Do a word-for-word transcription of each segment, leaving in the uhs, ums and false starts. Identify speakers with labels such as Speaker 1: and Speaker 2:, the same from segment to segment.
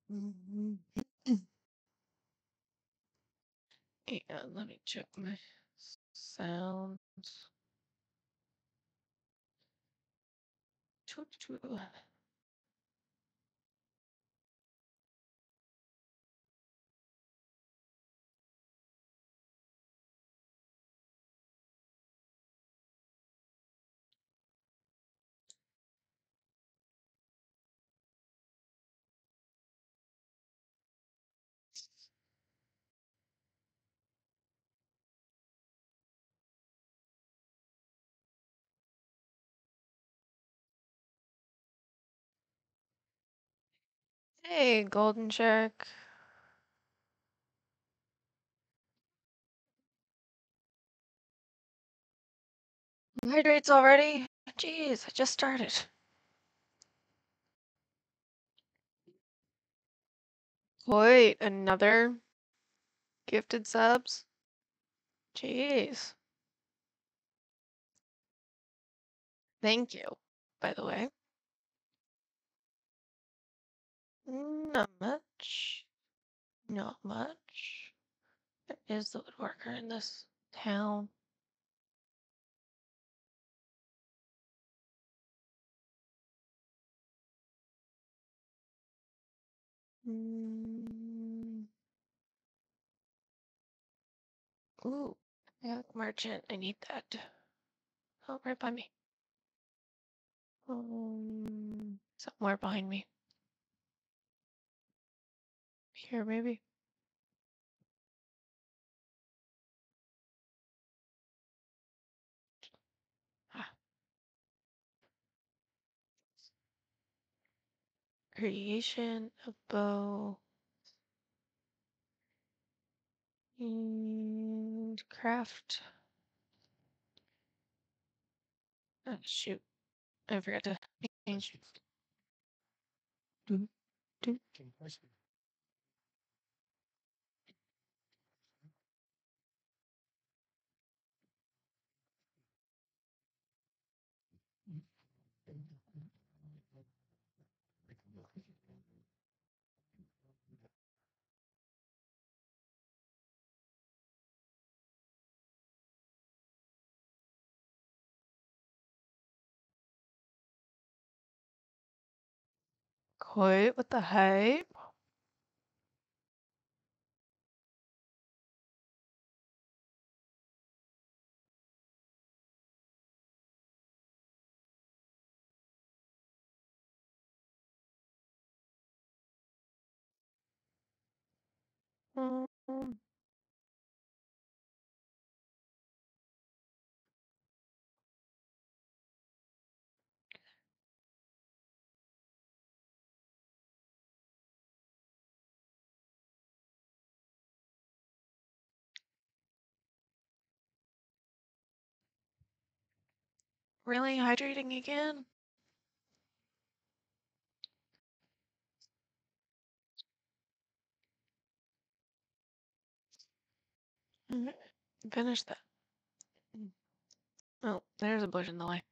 Speaker 1: Mhm. And let me check my sounds. Choo choo. Hey, Golden Shark. Hydrates already? Jeez, I just started. Wait, another gifted subs? Jeez. Thank you, by the way. Not much. Not much. There is the woodworker in this town. Mm. Ooh, yeah, merchant. I need that. Oh, right by me. Um, somewhere behind me. Here, maybe. Ah, creation of bow. And craft. Oh, shoot. I forgot to change. Dun, dun. Quite what the hype? Um, really hydrating again? Mhm. Finish that. Mm. Oh, there's a bush in the way.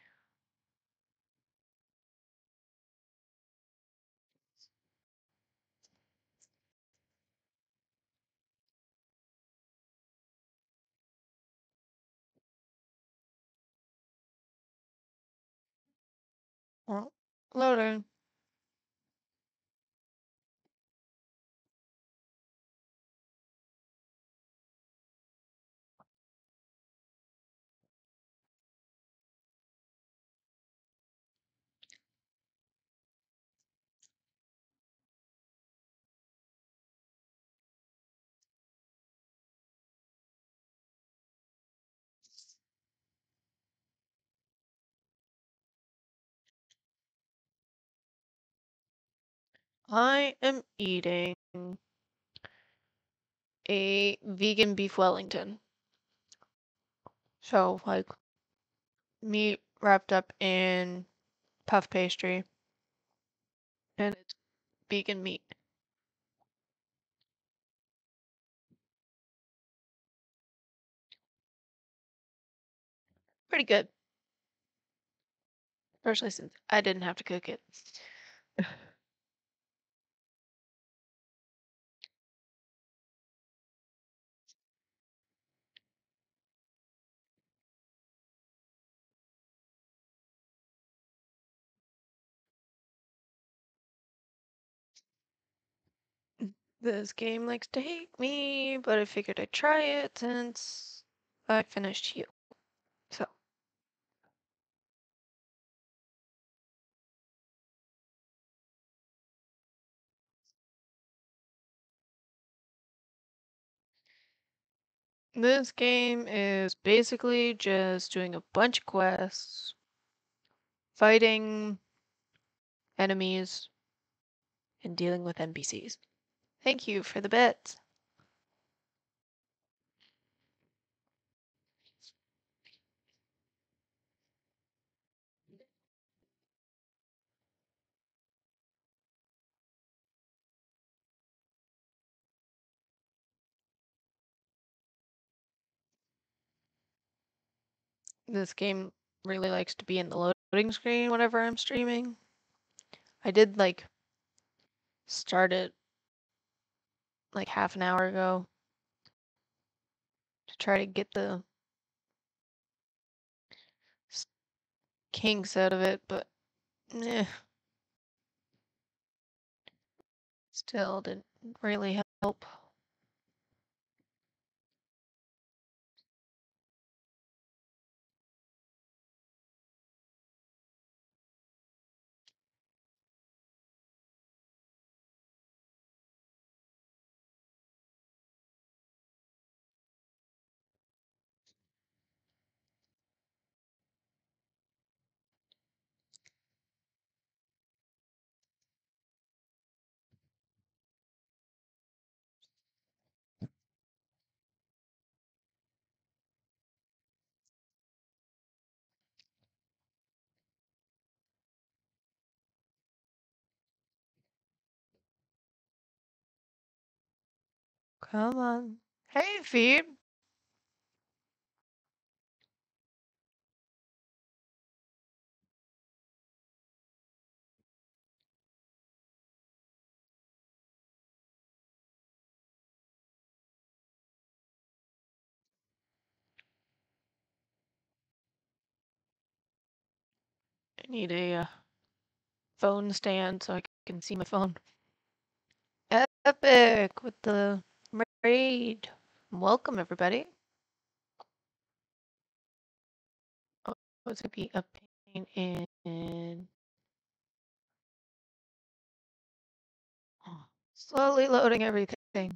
Speaker 1: Well, loading. I am eating a vegan beef Wellington. So, like, meat wrapped up in puff pastry, and it's vegan meat. Pretty good, especially since I didn't have to cook it. This game likes to hate me, but I figured I'd try it since I finished you. So. This game is basically just doing a bunch of quests, fighting enemies, and dealing with N P Cs. Thank you for the bits. This game really likes to be in the loading screen whenever I'm streaming. I did like start it like half an hour ago to try to get the kinks out of it, but eh, still didn't really help. Come on. Hey, Phoebe. I need a uh, phone stand so I can see my phone. Epic with the raid. Welcome, everybody. Oh, it's gonna be a pain in. in- oh, slowly loading everything.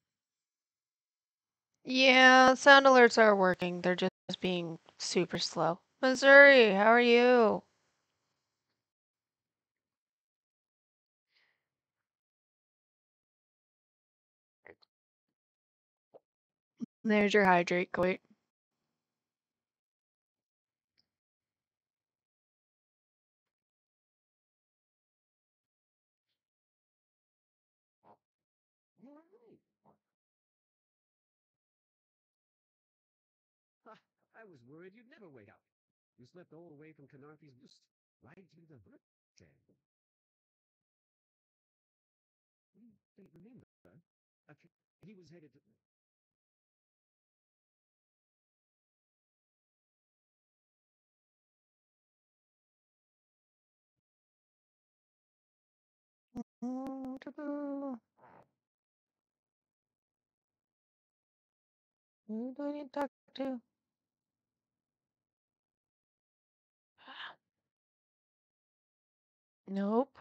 Speaker 1: Yeah, sound alerts are working. They're just being super slow. Missouri, how are you? There's your hydrate, Coit.
Speaker 2: I was worried you'd never wake up. You slept all the way from Canarthy's boost, right to the bird jam. You don't remember? Okay. He was headed to...
Speaker 1: Who do I need to talk to? Nope.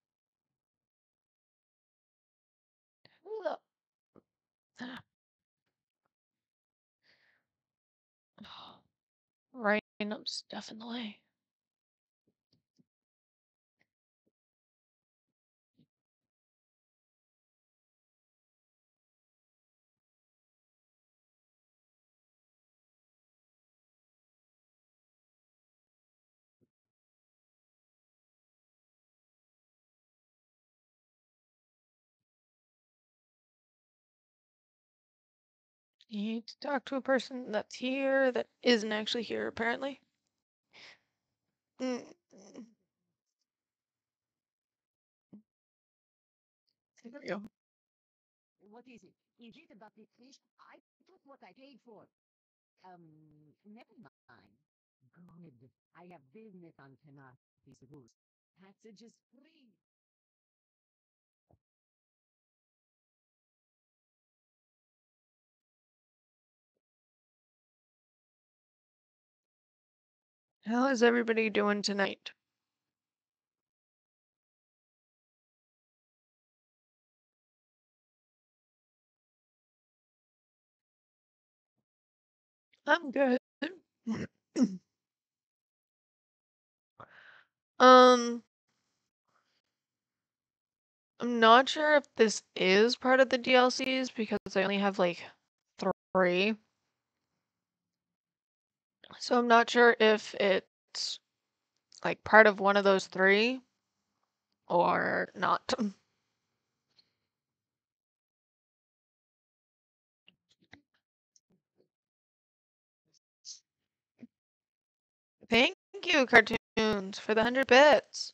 Speaker 1: Who the- Random stuff in the way. You need to talk to a person that's here that isn't actually here, apparently. Mm. There we go.
Speaker 3: What is it? Is it about this fish? I took what I paid for. Um, never mind. Good. I have business on Canarthy's Roost. Passage is free.
Speaker 1: How is everybody doing tonight? I'm good. um, I'm not sure if this is part of the D L Cs because I only have like three. So I'm not sure if it's like part of one of those three or not. Thank you, cartoons, for the hundred bits.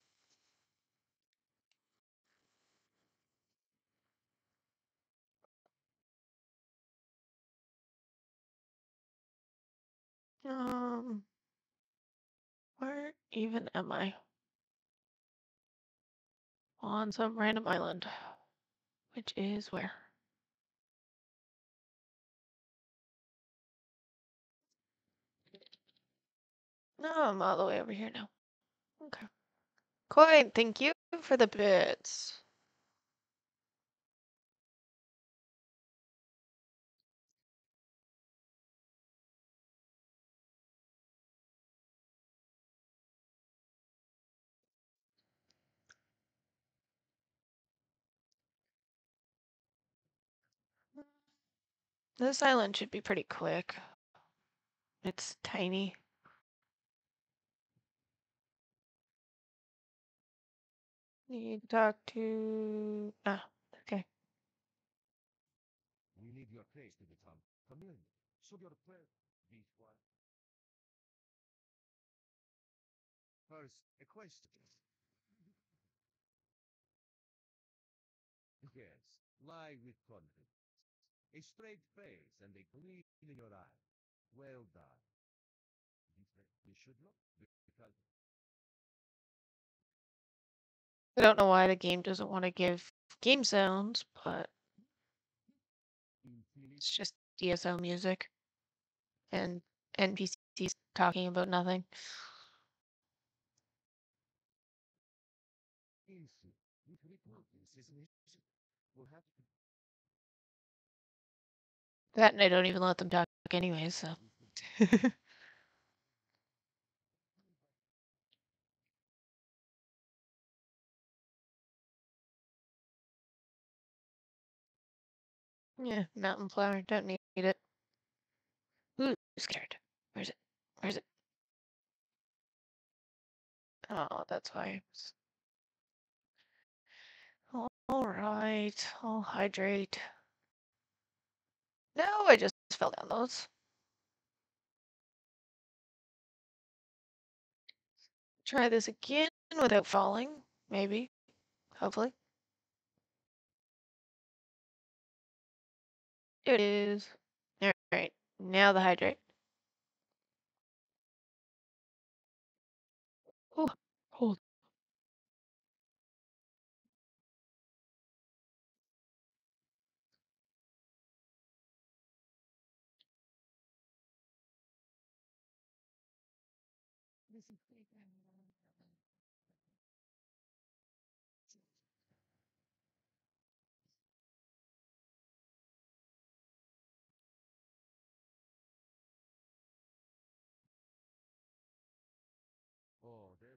Speaker 1: Um, where even am I? On some random island. Which is where? No, I'm all the way over here now. Okay. Coin, thank you for the bits. This island should be pretty quick. It's tiny. Need to talk to... Ah, okay.
Speaker 2: We need your place to become familiar. So your prayer, these one. First, a question. Yes, lie with confidence. A straight face and a gleam in your eye. Well done. You should look because
Speaker 1: I don't know why the game doesn't want to give game sounds, but it's just D S L music and N P Cs talking about nothing. That and I don't even let them talk anyway, so. Yeah, mountain flower, don't need it. Ooh, scared. Where's it? Where's it? Oh, that's why. All right, I'll hydrate. No, I just fell down those. Try this again without falling, maybe, hopefully. There it is. All right, now the hydrate. Oh, hold.
Speaker 2: oh, there's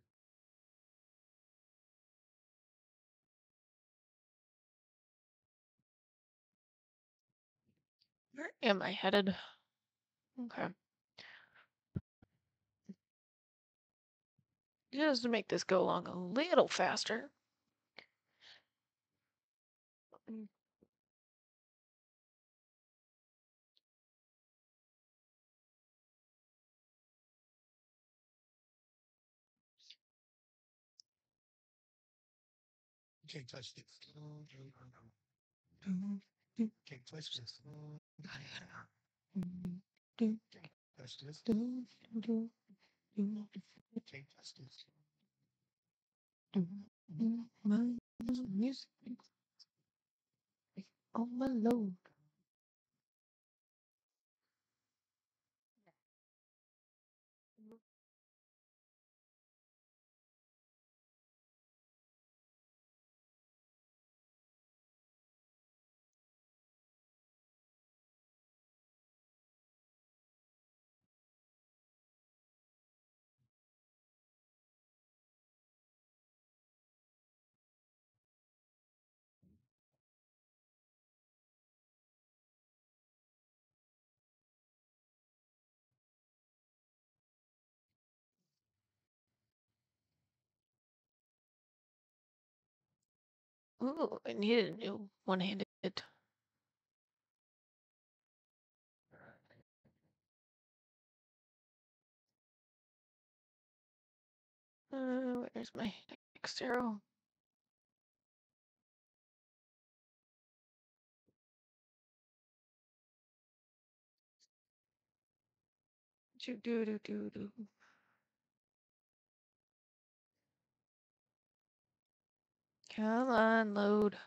Speaker 1: Where am I headed? Okay. Just to make this go along a little faster. Mm.
Speaker 2: can't touch this. Can't touch this. Touch this. Can't touch this.
Speaker 1: My music on my load. Ooh, I needed a new one-handed. Uh, where's my next arrow? Do do do do do. Come on, load.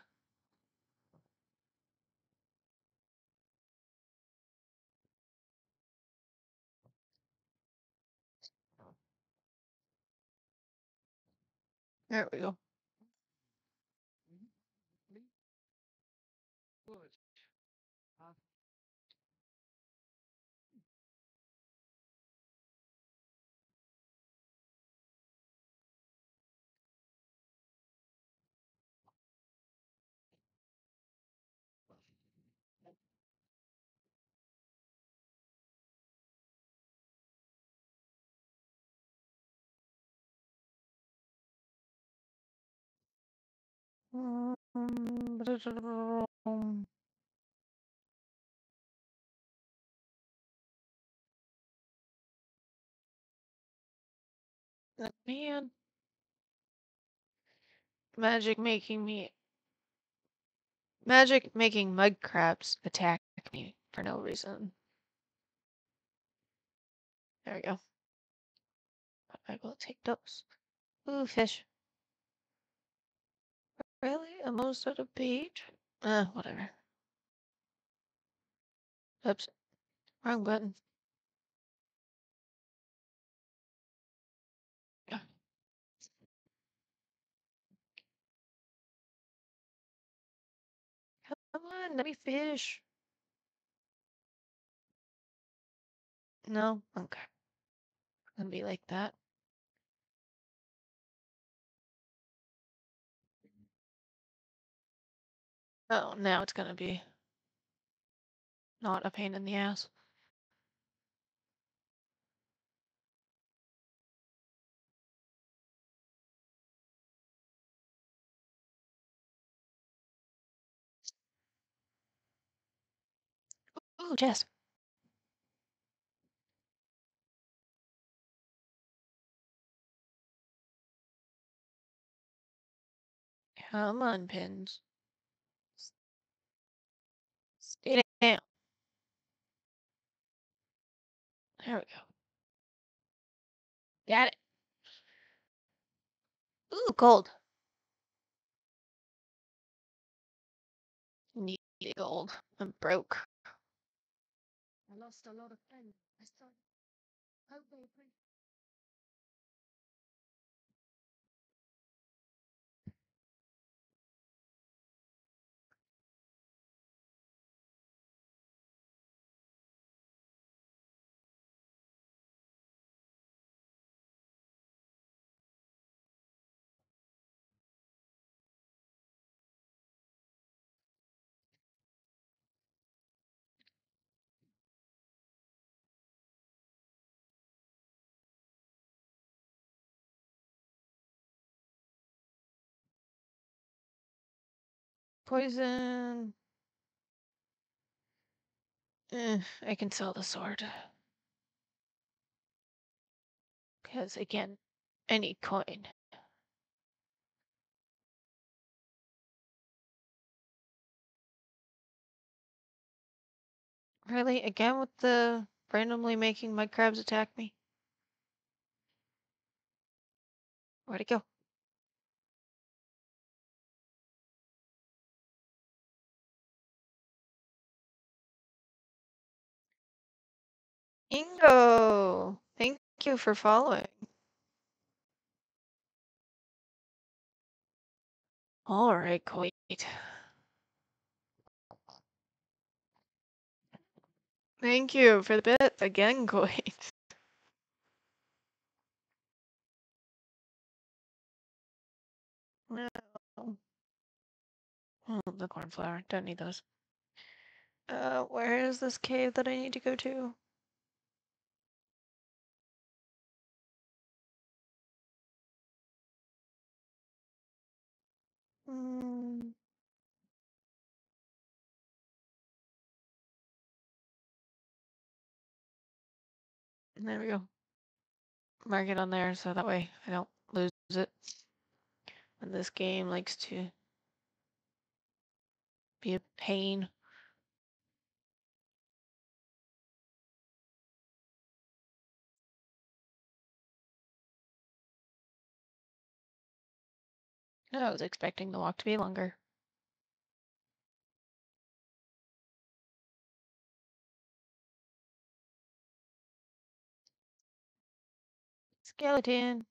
Speaker 1: There we go.
Speaker 3: Good. Uh,
Speaker 1: Um, Man, magic making me magic making mud crabs attack me for no reason. There we go. I will take those. Ooh, fish. Really? Almost out of page? Uh, whatever. Oops. Wrong button. Ah, come on, let me fish. No? Okay. Gonna be like that. Oh, now it's gonna be not a pain in the ass. Ooh, Jess. Come on, pins. Stay down. There we go. Got it. Ooh, gold. Need gold. I'm broke.
Speaker 3: I lost a lot of friends. I thought, hope they appreciate.
Speaker 1: Poison. Eh, I can sell the sword. Because again, I need coin. Really? Again with the randomly making mud crabs attack me? Where'd it go? Ingo! Thank you for following. Alright, Coit. Thank you for the bit again, Coit. No. Oh, the cornflower. Don't need those. Uh, where is this cave that I need to go to? Mm. There we go. Mark it on there so that way I don't lose it. And this game likes to be a pain. I was expecting the walk to be longer. Skeleton.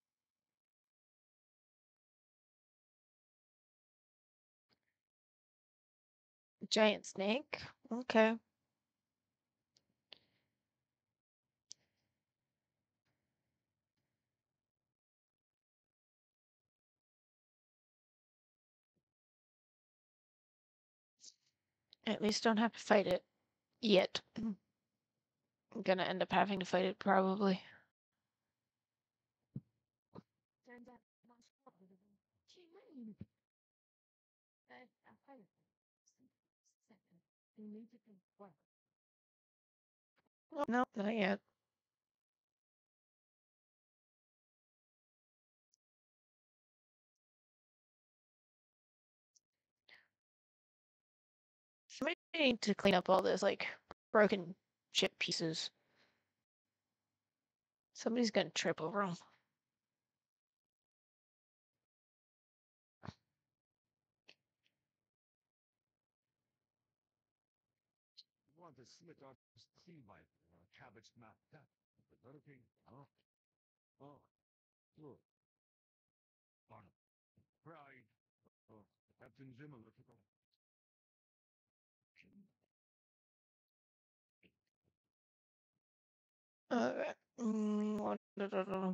Speaker 1: Giant snake. Okay. At least don't have to fight it yet. I'm gonna end up having to fight it probably.
Speaker 3: Turns out my spot was a Gee, man. Uh, I fired second. They need to work.
Speaker 1: Oh, no, not yet. Somebody need to clean up all this like broken ship pieces. Somebody's gonna trip over them.
Speaker 2: Want to slit our sea life or a cabbage map that. The Burger King, huh? Oh, look. Barnum. Pride. Oh, Captain Zimmer, look at that.
Speaker 1: Uh, mm, what- da- da- da- da.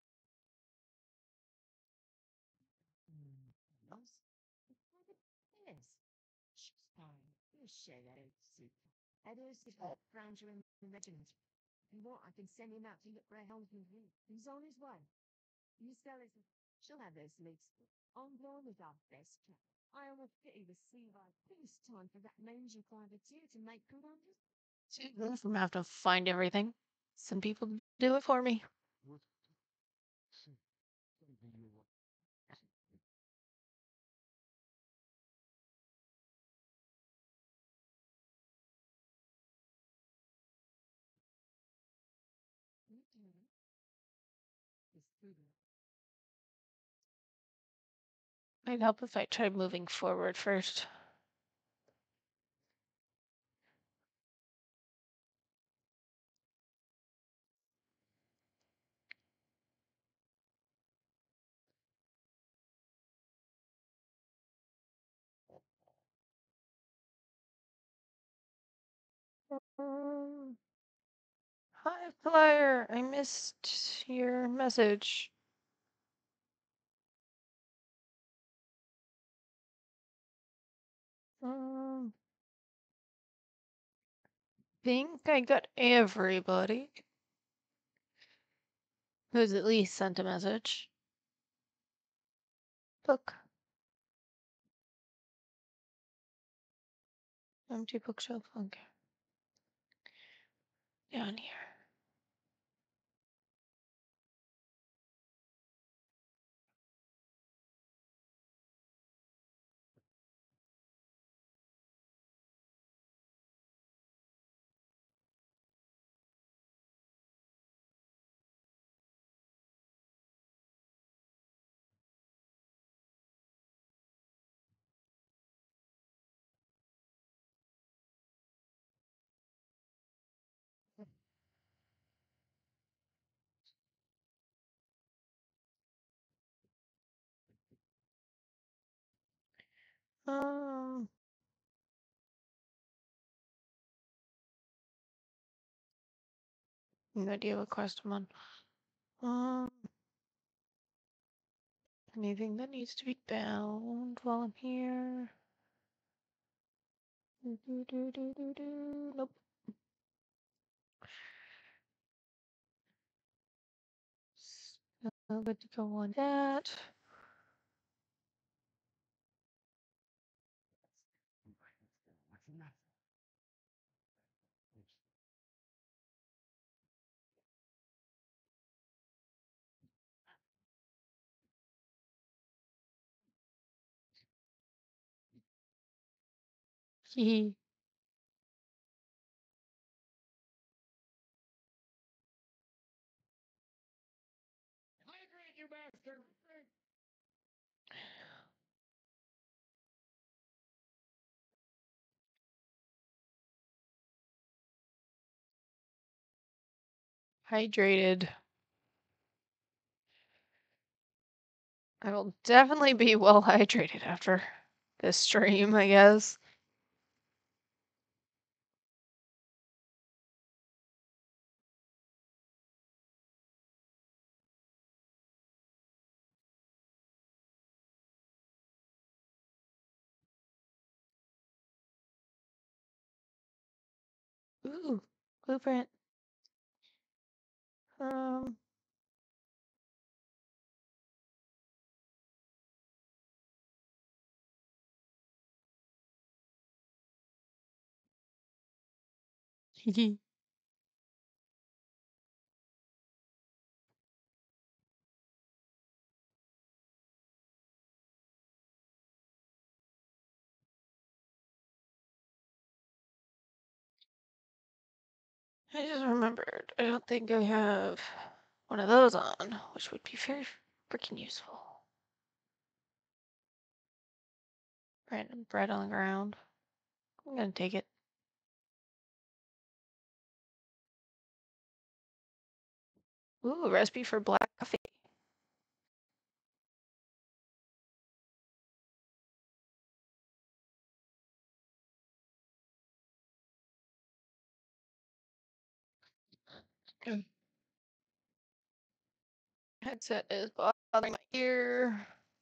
Speaker 3: Yes. Yes. Fine. You share that old soup. Others is got Franger in the regiment. If you want, I can send him out to look for a helmsman. He's on his way. You sell it. She'll have those legs. I'm going with our best trap. I almost pity the sea life. It's time for that mangy privateer to make good on it.
Speaker 1: See, I'm gonna have to find everything. Some people do it for me.
Speaker 2: What? Something you want.
Speaker 3: It's food.
Speaker 1: Might help if I tried moving forward first. Um, Hi, Flyer. I missed your message. Um, think I got everybody who's at least sent a message. Look. Empty bookshelf. Okay. Down here. Um, no idea what quest I'm on. Um, anything that needs to be bound while I'm here? Do, do, do, do, do, do. Nope. So good to go on that. Hee.
Speaker 2: Hydrate, you bastard!
Speaker 1: Hydrated. I will definitely be well hydrated after this stream, I guess. Ooh, blueprint. Um, hee. I just remembered. I don't think I have one of those on, which would be very freaking useful. Random bread on the ground. I'm gonna take it. Ooh, recipe for black coffee. Mm. Headset is bothering my ear.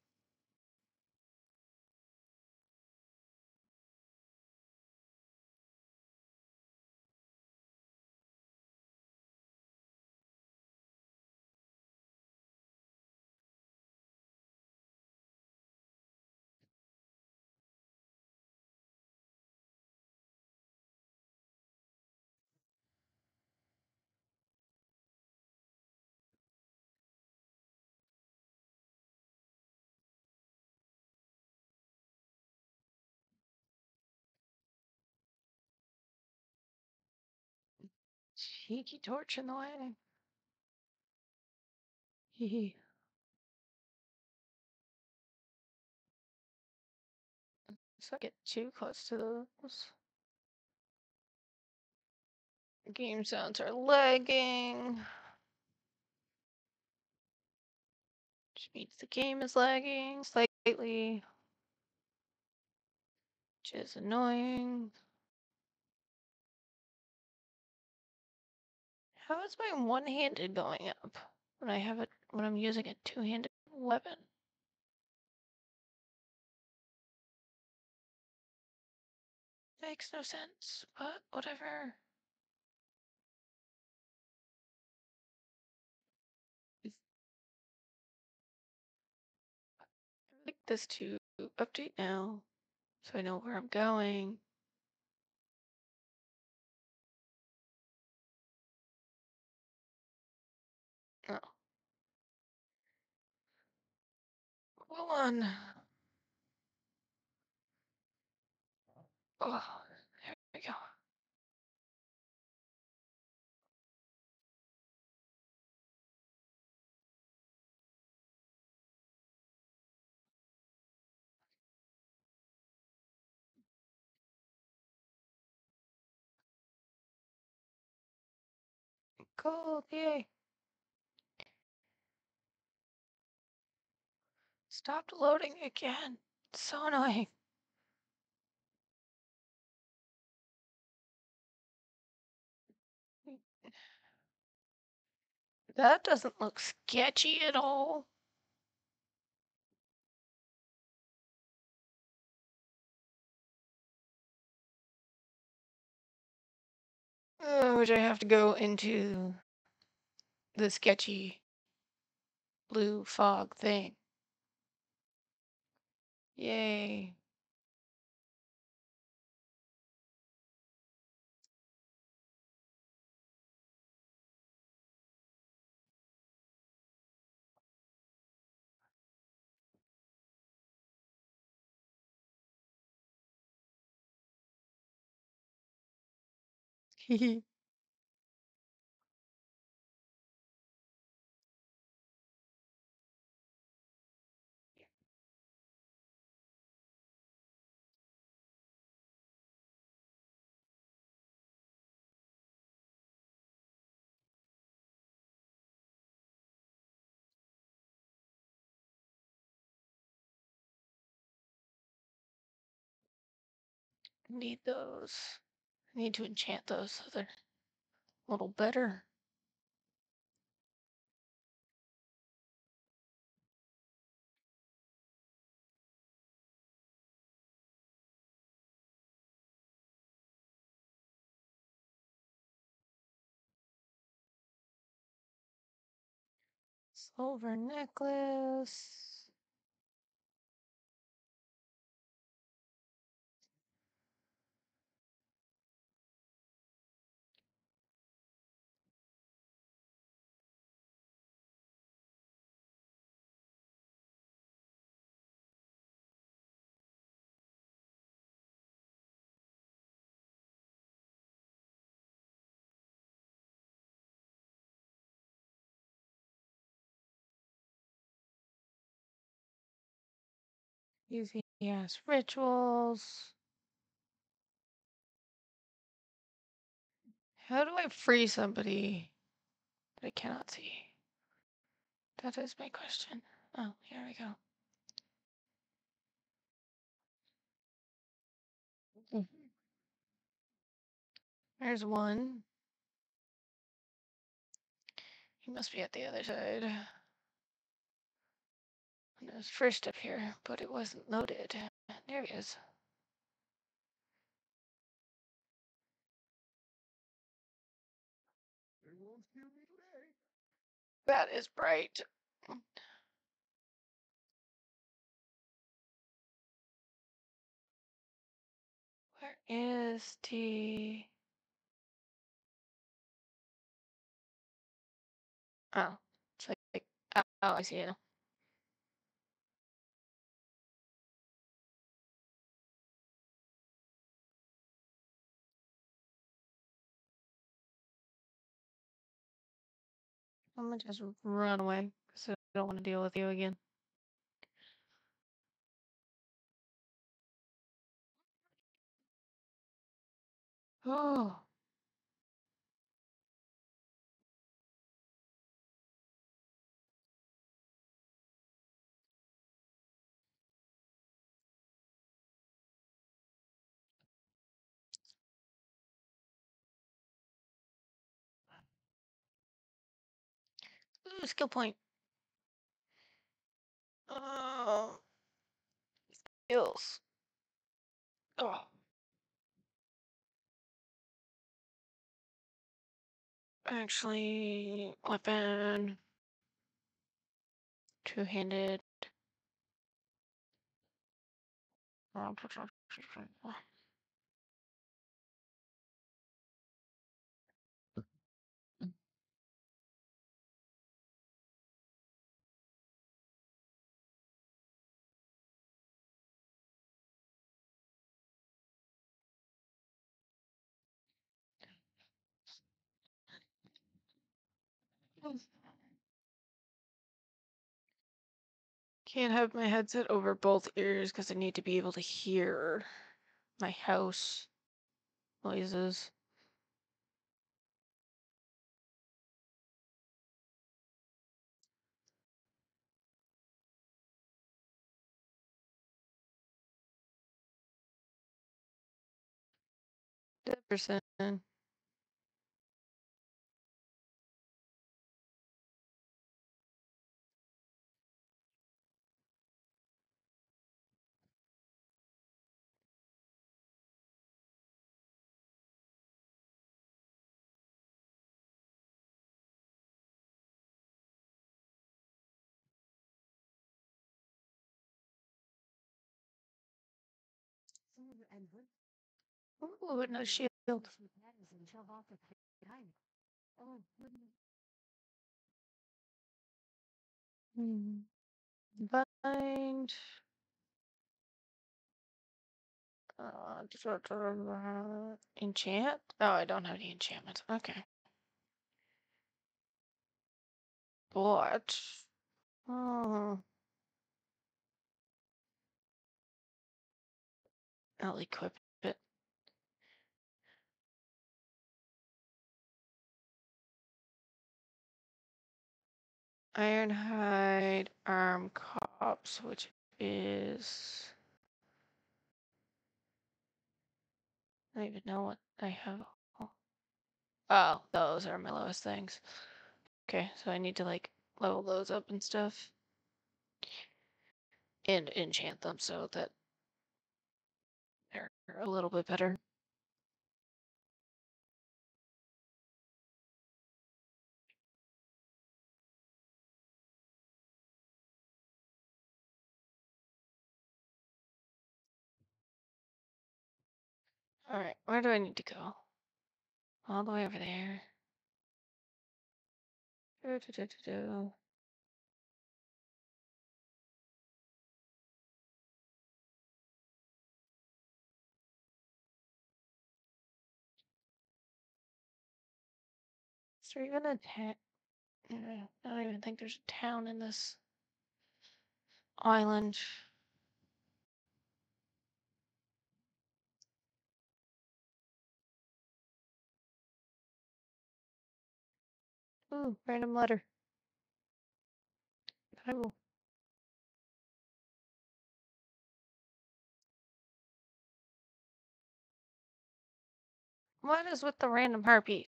Speaker 1: Cheeky torch in the way. Hee hee. So I get too close to those. Game sounds are lagging. Which means the game is lagging slightly. Which is annoying. How is my one-handed going up when I have it when I'm using a two-handed weapon? Makes no sense, but whatever. I like this to update now, so I know where I'm going. Oh. Hold on. Oh, there we go. Cool, yay. Stopped loading again. It's so annoying. That doesn't look sketchy at all. Uh, which I have to go into the sketchy blue fog thing. Yay. Need those. I need to enchant those so they're a little better. Silver necklace. Easy ass rituals. How do I free somebody that I cannot see? That is my question. Oh, here we go. Mm. There's one. He must be at the other side. And it was first up here, but it wasn't loaded. There he is.
Speaker 2: They won't kill me today.
Speaker 1: That is bright. Where is T? Oh, it's like, like oh, oh, I see it. I'm gonna just run away because I don't want to deal with you again. Oh. Ooh, skill point. Oh. Skills. Oh. Actually, weapon. Two-handed. Can't have my headset over both ears because I need to be able to hear my house noises. Percent.
Speaker 3: And wood
Speaker 1: Ooh, no shield.
Speaker 3: with letters and shove off the behind. Oh, wouldn't
Speaker 1: Hmm. Bind. Uh, enchant? Oh, I don't have any enchantments. Okay. But, oh, I'll equip it. Ironhide arm cops, which is. I don't even know what I have. Oh, those are my lowest things. Okay, so I need to like level those up and stuff. And enchant them so that they're a little bit better. Alright, where do I need to go? All the way over there. Do, do, do, do, do. Is there even a town? I don't even think there's a town in this island. Ooh, random letter. I will. What is with the random harpies?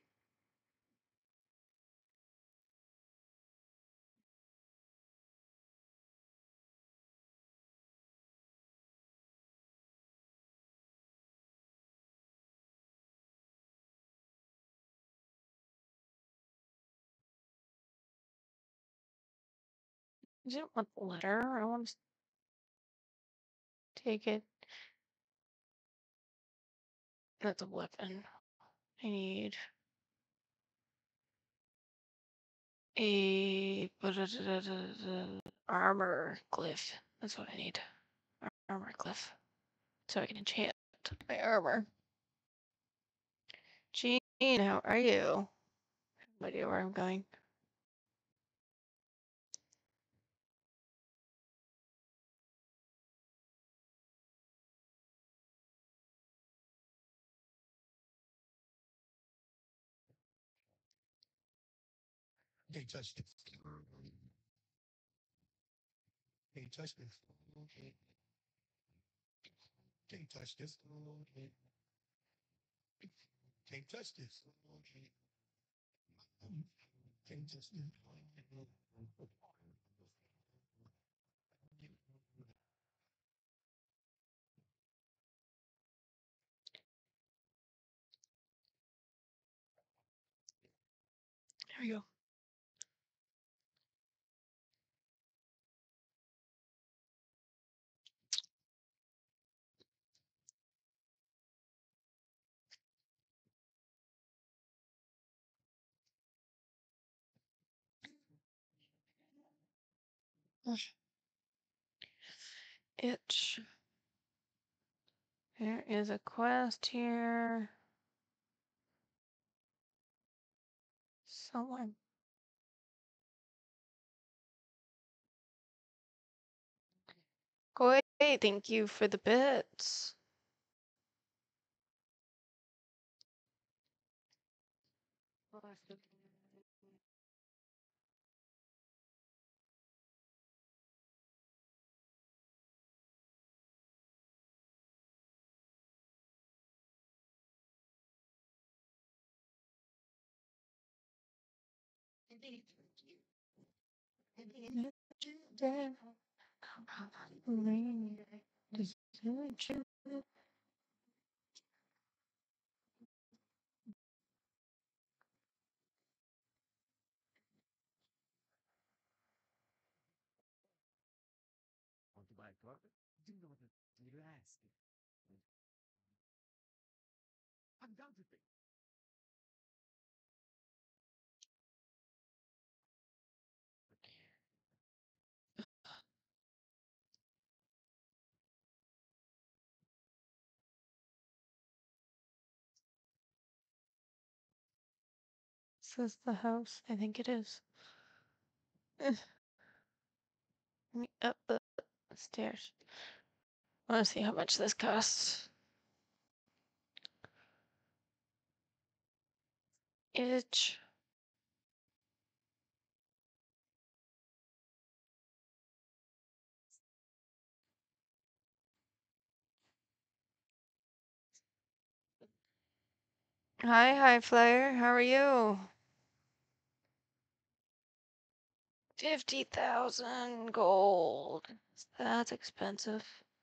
Speaker 1: I didn't want the letter. I want to take it. That's a weapon. I need a armor glyph. That's what I need. Armor glyph. So I can enchant my armor. Jean, how are you? I have no idea where I'm going.
Speaker 2: Can't touch this. Can't touch this. Can't touch this. Can't touch this. Can't touch this.
Speaker 1: There we go. Itch. There is a quest here. Somewhere. Great, thank you for the bits.
Speaker 2: Want to buy a carpet? Do you know what a relaxed? I'm down to think.
Speaker 1: Is this the house? I think it is. Eh. Let me up the stairs. I want to see how much this costs. Itch. Hi, High Flyer. How are you? fifty thousand gold. That's expensive.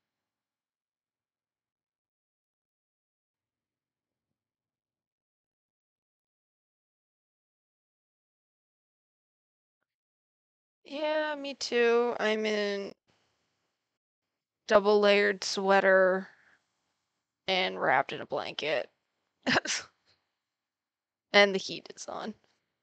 Speaker 1: Yeah, me too. I'm in double layered sweater and wrapped in a blanket. And the heat is on.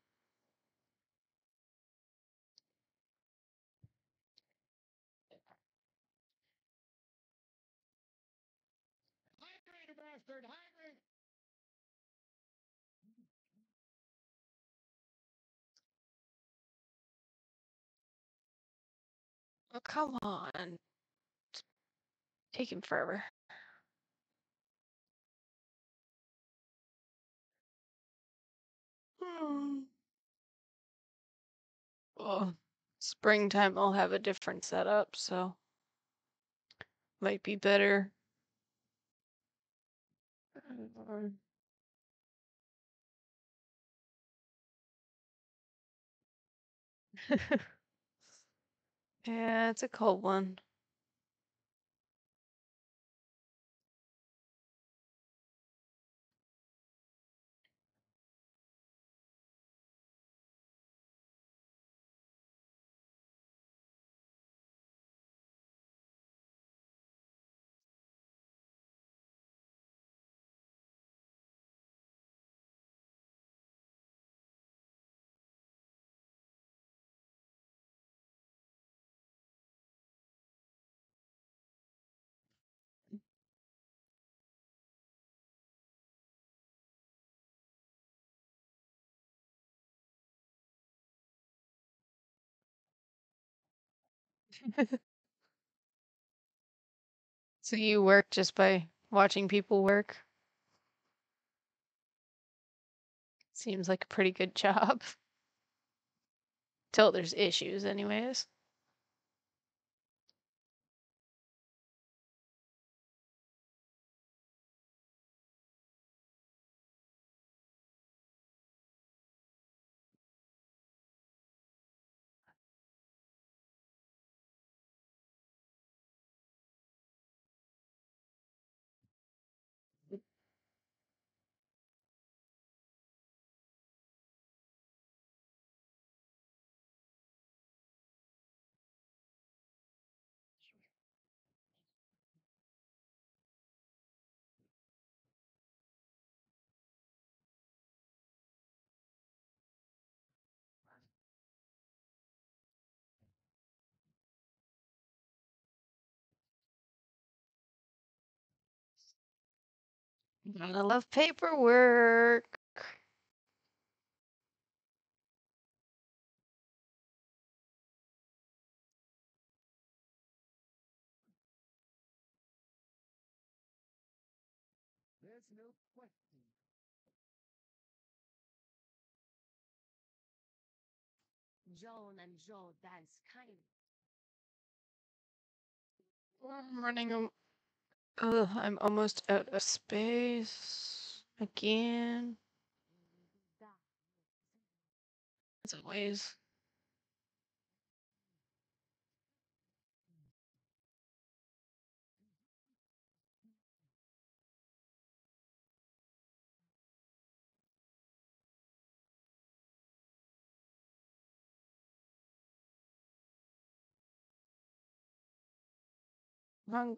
Speaker 2: Hydrate, bastard! Hydrate!
Speaker 1: Oh, come on. It's taking forever. Hmm. Well, springtime I'll have a different setup, so might be better. Um, Yeah, it's a cold one. So you work just by watching people work? Seems like a pretty good job. Till there's issues, anyways. I love paperwork.
Speaker 2: There's no question.
Speaker 3: Joan and Joe dance kind.
Speaker 1: I'm running. Ugh, I'm almost out of space again. As always. Wrong.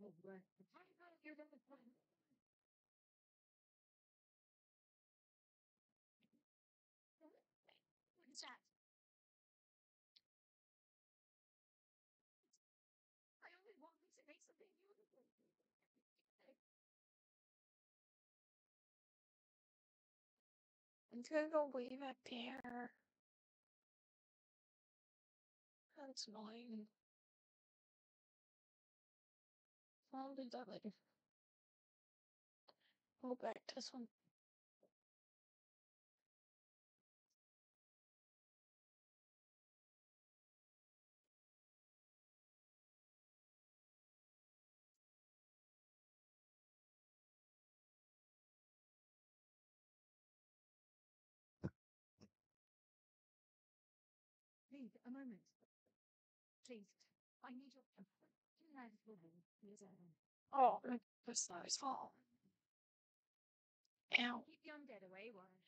Speaker 3: What's that? I only want you to make something beautiful.
Speaker 1: I'm gonna go way back there. That's annoying. I'll do that later. Go back to this one.
Speaker 3: Please, a moment. Please, I need your help. You know the woman who is at home.
Speaker 1: Oh, my that's not his fault. Ow.
Speaker 3: Keep the undead away, Warren.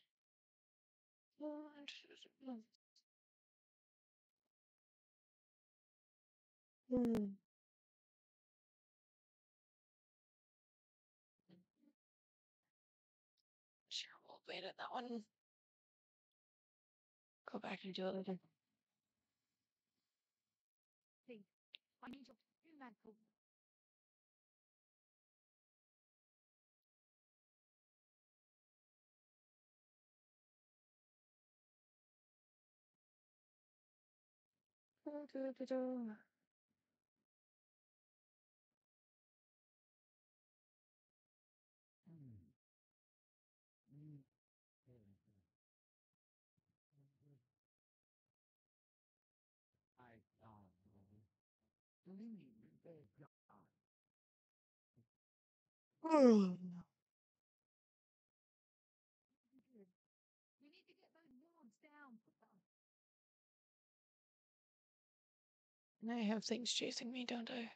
Speaker 1: Hmm. Sure, we'll wait at that one. Go back and do it later.
Speaker 3: Please, I need your you know the woman.
Speaker 2: I um leave the God.
Speaker 3: We need to get those wards down.
Speaker 1: And I have things chasing me, don't I?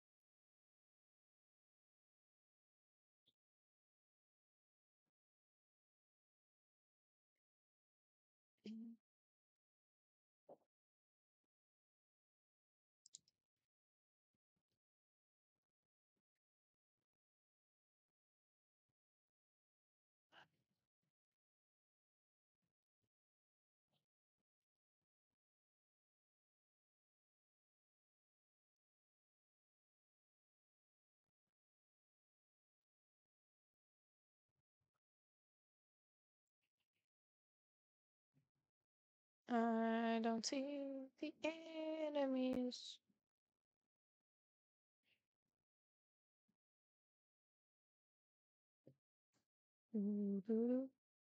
Speaker 1: I don't see the enemies. Doo-doo-doo.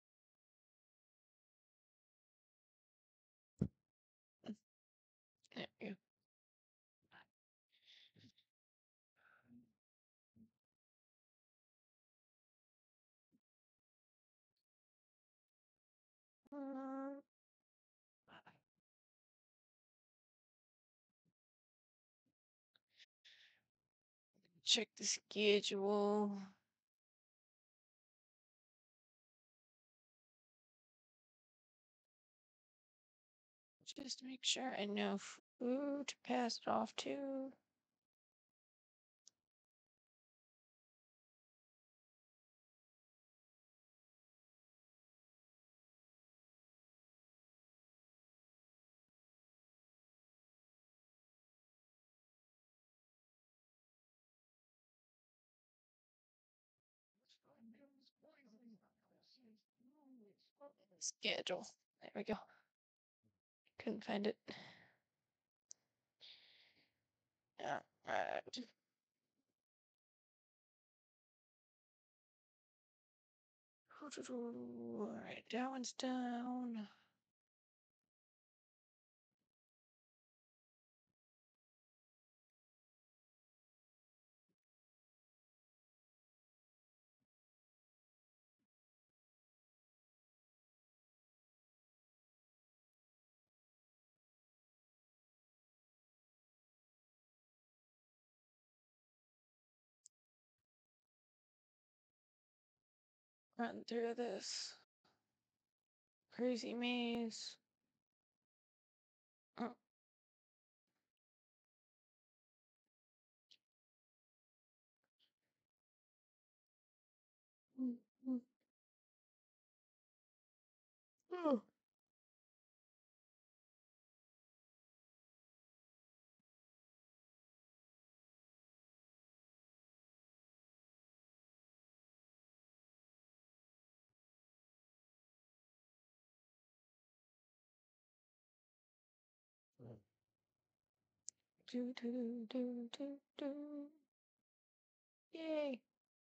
Speaker 1: There we go. Uh, check the schedule. Just to make sure I know who to pass it off to. Schedule. There we go. Couldn't find it. Yeah, right. Alright, that one's down. Run through this crazy maze. Oh. Do, do, do, do, do. Yay.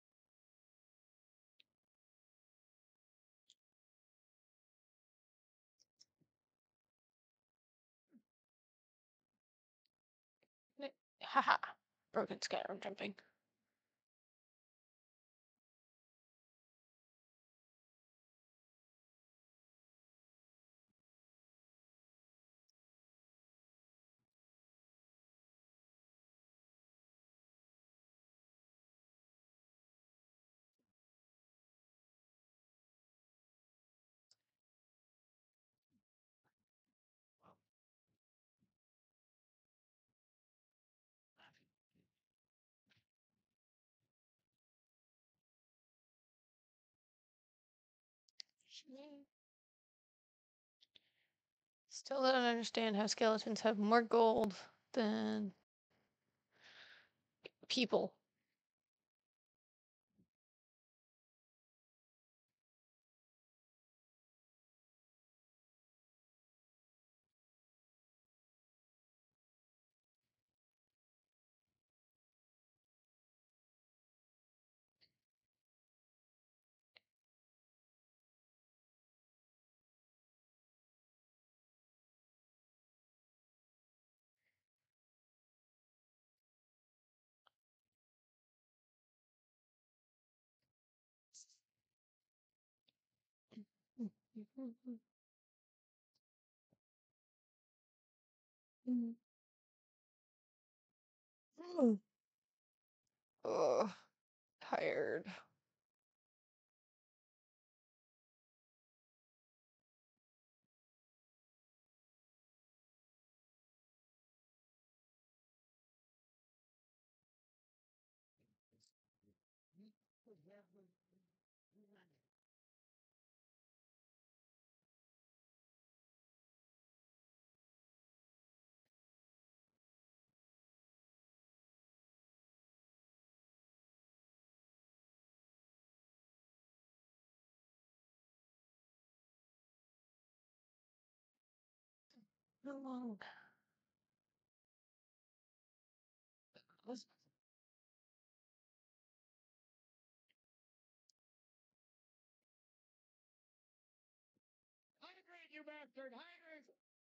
Speaker 1: Ne- Haha. Broken Skyrim jumping. Still don't understand how skeletons have more gold than people. Ugh, tired. How long? Was-
Speaker 2: Hydrate, you bastard! Hydrate!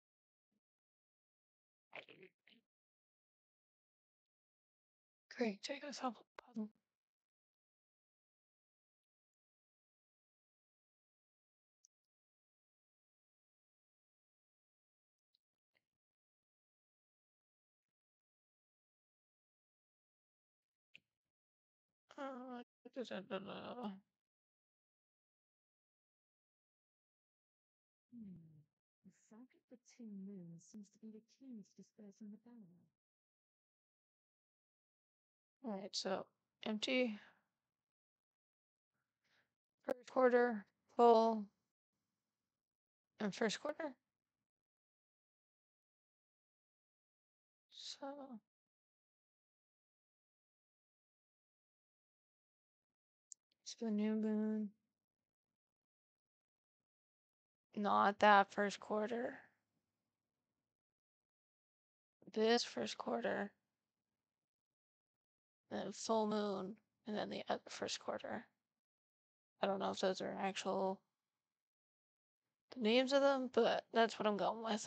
Speaker 1: Great, take us off puzzle. Uh, da, da, da, da.
Speaker 3: Hmm. The fog of the two moons seems to be the key to dispersing the power.
Speaker 1: Alright, so empty. First quarter, full. And first quarter. So. It's the new moon. Not that first quarter. This first quarter. Then full moon. And then the other first quarter. I don't know if those are actual the names of them, but that's what I'm going with.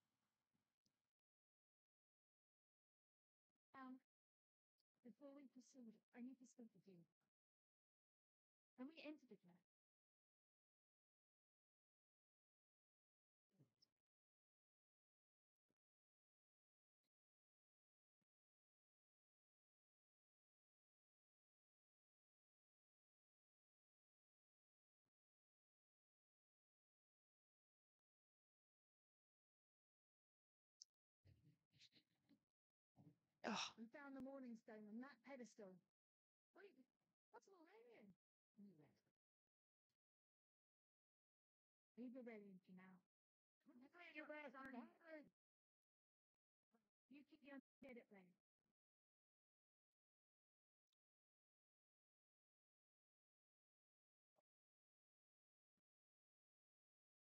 Speaker 3: Um, before we proceed, I need to speak with you. When we entered the camp,
Speaker 1: Ugh.
Speaker 3: we found the morning stone on that pedestal. Wait, what's all that in? Anyway. Leave the ready for now. Hydrate, you bastard! Hydrate! You keep your head at bay.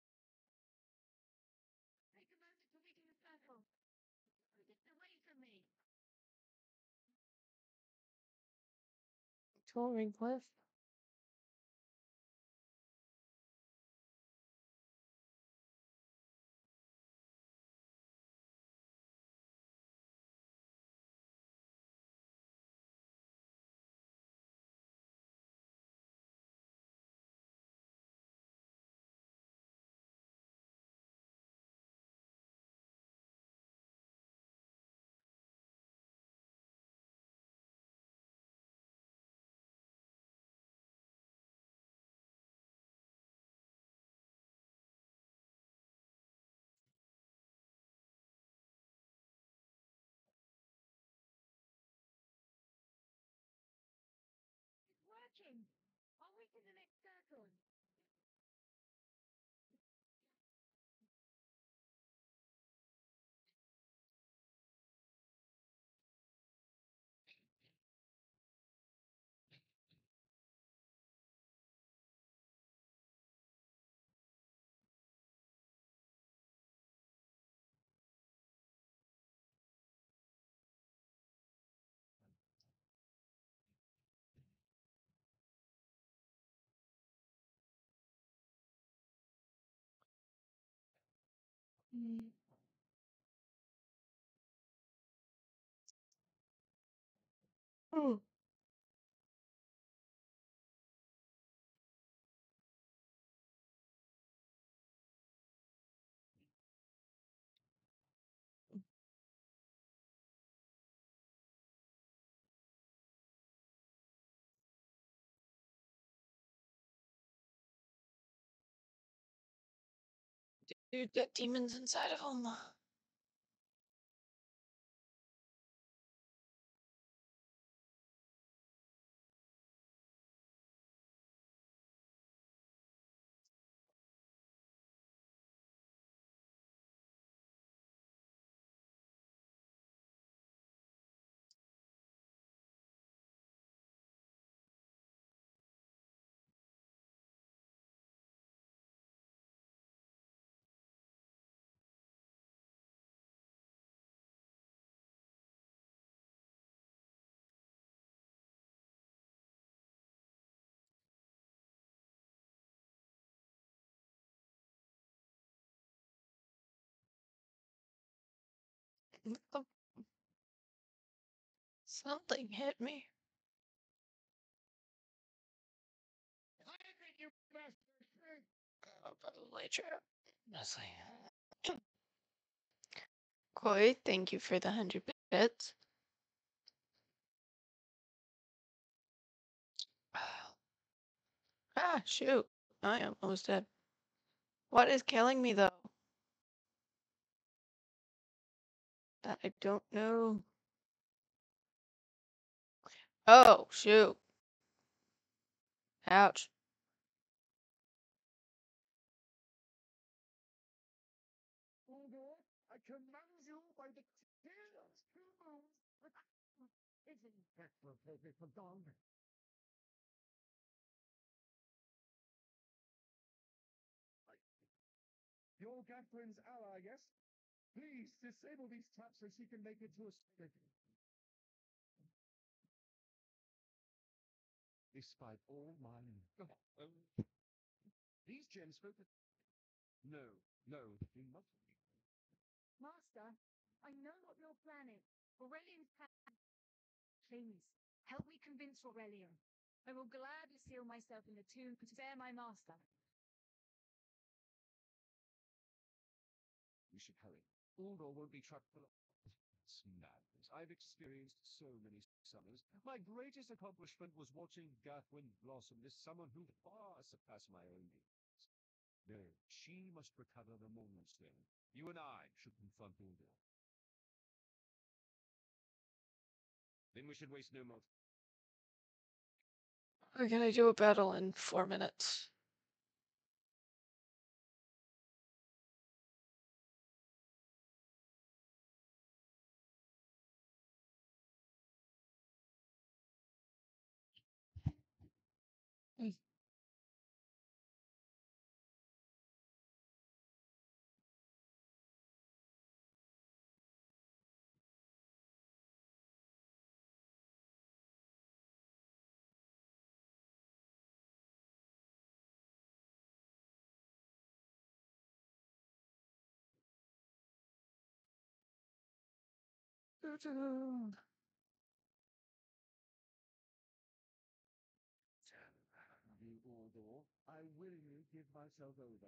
Speaker 3: Take a moment to weaken the circle. Get away from me.
Speaker 1: Soaring cliff.
Speaker 3: It's working. On we to the next circle.
Speaker 1: Mm. Oh. Dude, got demons inside of him. Oh, something hit me.
Speaker 2: I think you bastard!
Speaker 1: Oh, probably true. Honestly. Koi, thank you for the hundred bits. Ah, shoot. I am almost dead. What is killing me, though? That I don't know. Oh, shoot. Ouch.
Speaker 2: Order, I command you by the tears of two moons.
Speaker 3: Isn't
Speaker 2: That will take me for gone. You're Catherine's ally, yes? Please disable these traps so she can make it to a stick. Despite all my... These gems focus... No, no, you must...
Speaker 3: Master, I know what you're planning. Aurelian's plan. Please, help me convince Aurelian. I will gladly seal myself in the tomb to spare my master.
Speaker 2: We should hurry. Uldor won't be trapped for... It's madness. I've experienced so many summers. My greatest accomplishment was watching Gathwin blossom this summer who far surpassed my own needs. No, she must recover the Moonstone. You and I should confront Uldor. Then we should waste no more.
Speaker 1: We're gonna do a battle in four minutes. Mm.
Speaker 2: The order, I willingly give myself over.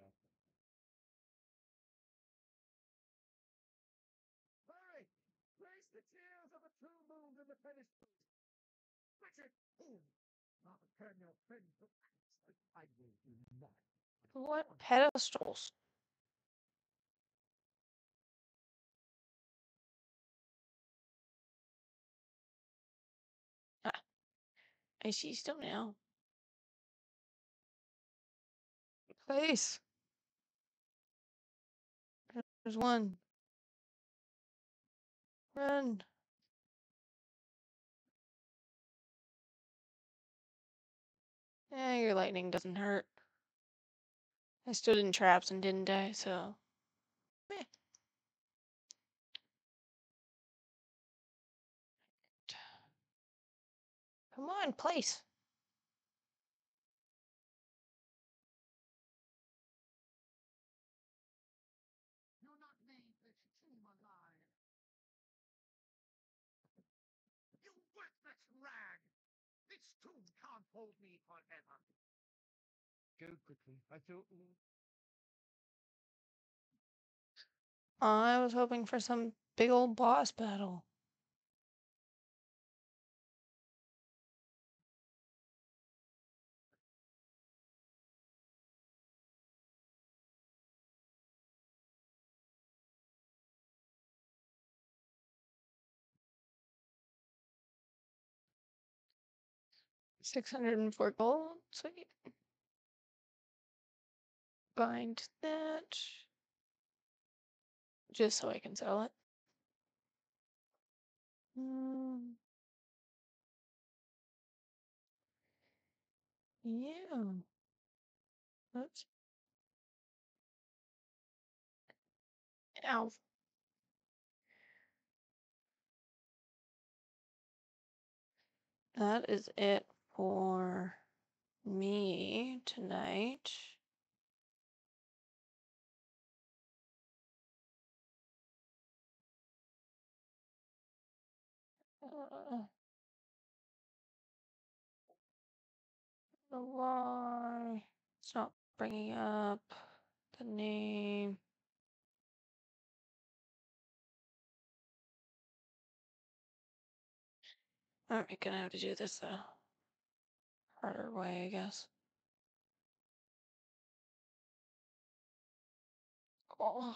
Speaker 2: Hurry! Place the tears of the two moons in the finished fruit. Richard! Not turn your friend to I will do not.
Speaker 1: What pedestals? Ah, I see still now. Place. There's one. Run. Yeah, your lightning doesn't hurt. I stood in traps and didn't die, so. Meh. Come on, place.
Speaker 2: You're not made to keep alive. You worthless rag! This tomb can't hold me forever. Go quickly. I don't need.
Speaker 1: I was hoping for some big old boss battle. six hundred four gold. Sweet. Bind that. Just so I can sell it. Mm. Yeah. Oops. Ow. That is it for me tonight. Uh, the why? It's not bringing up the name. Alright, gonna have to do this the harder way, I guess. Oh.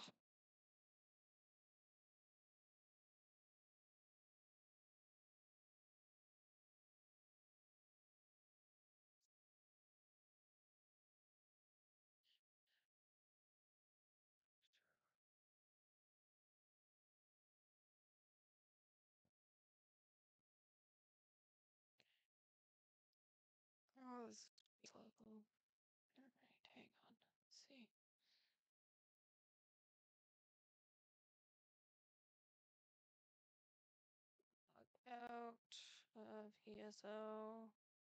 Speaker 1: Oh, this is slow. Alright, hang on. Let's see. Log out of E S O.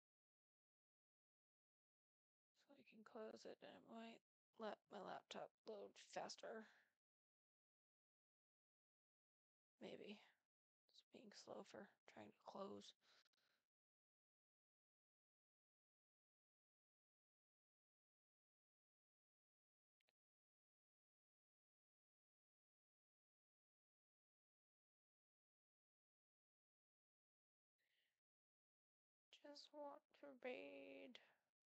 Speaker 1: So I can close it and it might let my laptop load faster. Maybe. It's being slow for trying to close. Just want to raid.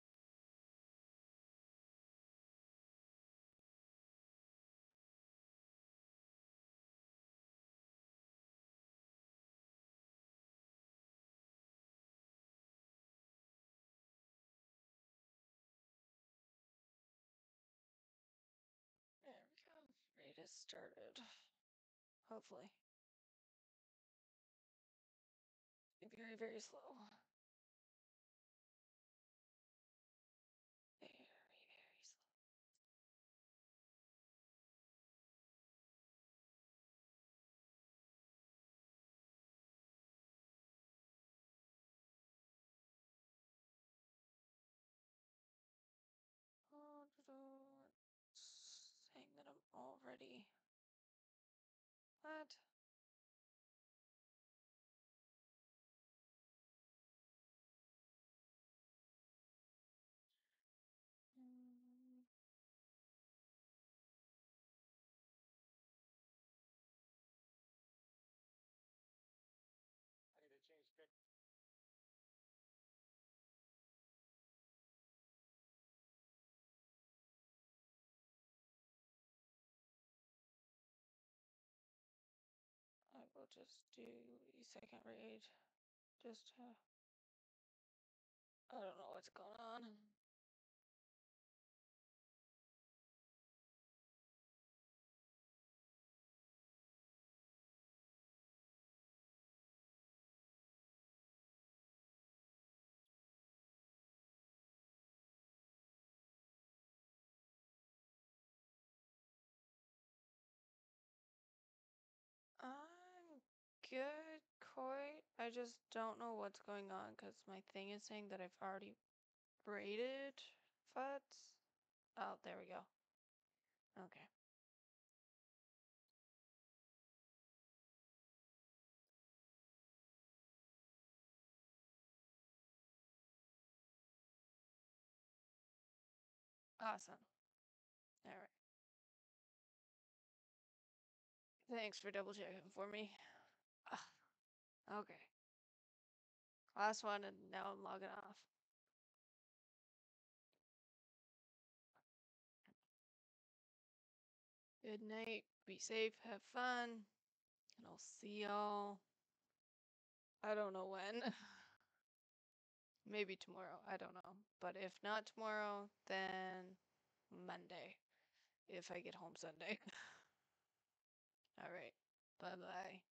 Speaker 1: There we go. Raid has started. Hopefully. Very, very slow. Very, very slow. Oh, saying that I'm already. What? just do a second raid. Just, uh, I don't know what's going on. I'm good, Coit. I just don't know what's going on because my thing is saying that I've already raided F U Ts. Oh, there we go. Okay. Awesome. All right. Thanks for double checking for me. Ah, okay. Last one, and now I'm logging off. Good night. Be safe. Have fun. And I'll see y'all. I don't know when. Maybe tomorrow. I don't know. But if not tomorrow, then Monday. If I get home Sunday. All right. Bye bye.